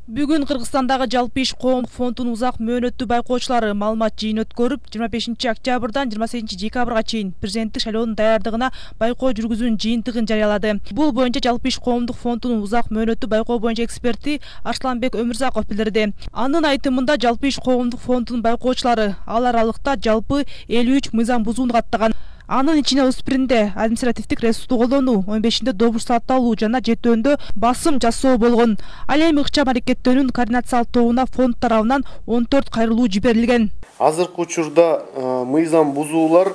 Бүгүн Кыргызстандагы жалпы иш коомдук фондунун узак мөөнөттүү байкоочулары маалымат жыйын өткөрүп, 25 октябрдан 28 декабрга чейин президенттик шайлоонун даярдыгына байкоо жүргүзүүнүн жыйынтыгын жарыялады. Бул боюнча жалпы иш коомдук фондунун узак мөөнөттүү байкоо боюнча эксперти Арсланбек Өмүрзаков билдирди. Анын айтымында жалпы иш коомдук фондунун байкоочулары ал аралыкта жалпы 53 мыйзам бузууну каттаган. Анын ичине 31-де административдик ресурсту колдонуу, 15-де добуш сатталуу жана 7-өндө басым жасоо болгон. Ал эми ыкчам аракеттөөнүн координациялык тобуна фонд тарабынан 14 кайрылуу жиберилген. Азыркы учурда мыйзам бузуулар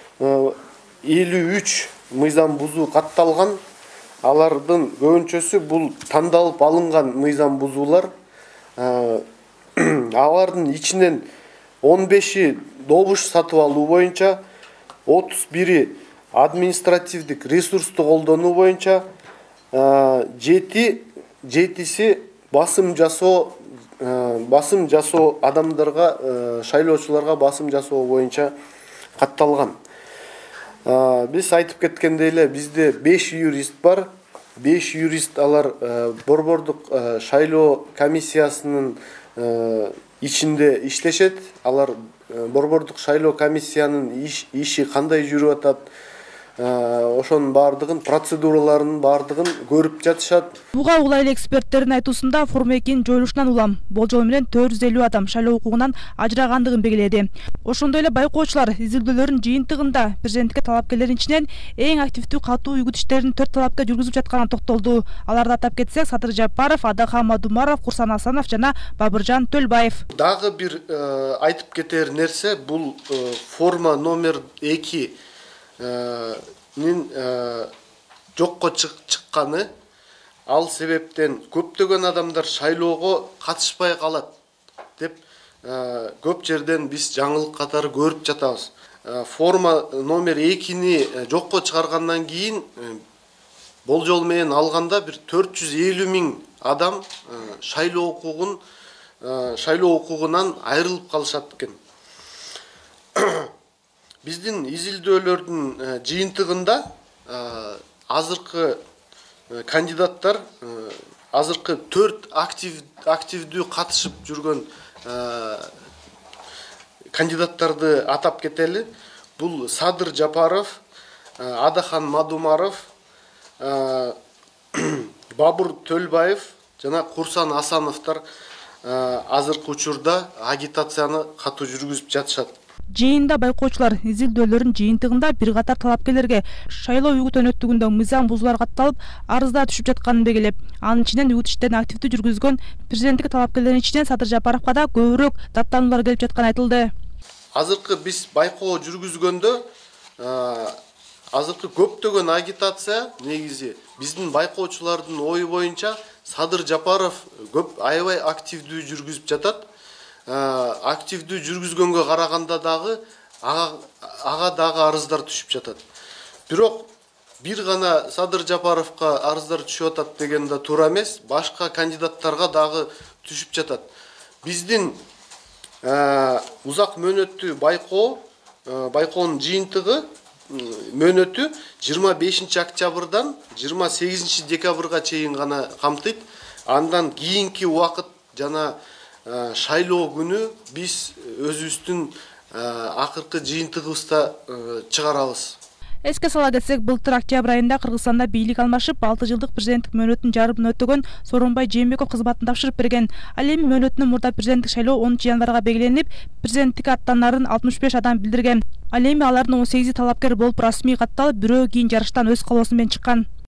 53 мыйзам бузуу катталган. Алардын көбүнчөсү бул тандалып алынган мыйзам бузуулар. Алардын ичинен 15-и добуш сатып алуу боюнча, 31-и административдик ресурсту колдонуу боюнча, 7-си басым жасоо адамдарга, шайлоочуларга басым жасоо боюнча катталган. Биз айтып кеткендей эле, бизде 5 юрист бар. 5 юрист алар борбордук шайлоо комиссиясынын ичинде иштешет. Алар борбордук шайлоо комиссиянын иши кандай жүрүп атат, ошонун баардыгын, процедураларынын баардыгын көрүп жатышат. Буга улай эле эксперттердин айтуусунда Форма 2-нин жоюлушунан улам болжол менен 450 адам шайлоо укугунан ажырагандыгын белгиледи. Ошондой эле байкоочулар изилдөөлөрүнүн жыйынтыгында президенттикке талапкерлердин ичинен эң активдүү катуу үгүт иштерин 4 талапкер жүргүзүп жатканына токтолду. Аларды атап кетсек, Садыр Жапаров, Адахан Мадумаров, Курсан Асанов жана Бабыржан Төлбаев. Дагы бир айтып кетер нерсе, бул форма номер 2 жокко чыкканы. Ал себептен көптөгөн адамдар шайлоого катышпай калат деп көп жерден биз жаңылык катары көрүп жатабыз. Форма номер 2-ни жокко чыгаргандан кийин болжол менен алганда бир 450 000 адам шайлоо укугунан айрылып калышат экен. Биздин изилдөөлөрдүн жыйынтыгында азыркы кандидаттар, азыркы 4 активдүү катышып жүргөн кандидаттарды атап кетели. Бул Садыр Жапаров, Адахан Мадумаров, Бабыр Төлбаев жана Курсан Асановтар азыркы учурда агитацияны катуу жүргүзүп жатышат. Жыйында байкоочулар изилдөөлөрүнүн жыйынтыгында бир катар талапкерлерге шайлоо үгүт өнөктүгүндө мыйзам бузуулар катталып, арыздар түшүп жатканын белгилеп, анын ичинен үгүт иштерин активдүү жүргүзгөн президенттик талапкерлердин ичинен Садыр Жапаровго да көбүрөөк даттануулар келип жатканы айтылды. Азыркы биз байкоо жүргүзгөндө азыркы көптөгөн агитация негизи биздин байкоочулардын ою боюнча Садыр Жапаров көп аябай активдүү жүргүзүп жатат. Активдүү жүргүзгөнгө караганда дагы ага дагы арыздар түшүп жатат. Бирок бир гана Садыр Жапаровго арыздар түшүп атат деген да туура эмес. Башка кандидаттарга дагы түшүп жатат. Биздин узак мөөнөттүү байкоонун жыйынтыгы мөөнөтү 25 октябрдан 28 декабрга чейин гана камтыйт. Андан кийинки убакыт жана шайлоо күнү биз өзүбүздүн акыркы жыйынтыгыбызда чыгарабыз. Эске сала кетсек, былтыр октябрь айында Кыргызстанда бийлик алмашып, 6 жылдык президенттик мөөнөтүнүн жарымын өтөгөн Сооронбай Жээнбеков кызматын тапшырып берген. Ал эми мөөнөтүнүн мурда президенттик шайлоо 10 январга белгиленип, президенттикке аттанаарын 65 адам билдирген. Ал эми алардын 18 талапкер болуп расмий катталып, бирөө кийин жарыштан өз колосу менен чыккан.